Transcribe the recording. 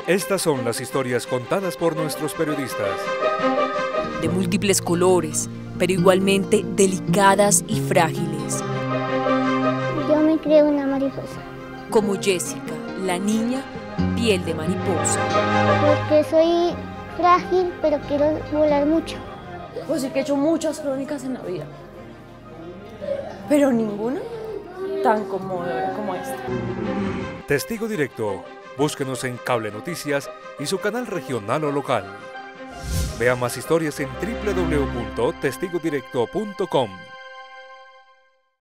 Estas son las historias contadas por nuestros periodistas. De múltiples colores, pero igualmente delicadas y frágiles. Yo me creo una mariposa. Como Jessica, la niña piel de mariposa. Porque soy frágil, pero quiero volar mucho. Pues sí que he hecho muchas crónicas en la vida, pero ninguna tan conmovedora como esta. Testigo Directo. Búsquenos en Cable Noticias y su canal regional o local. Vea más historias en www.testigodirecto.com.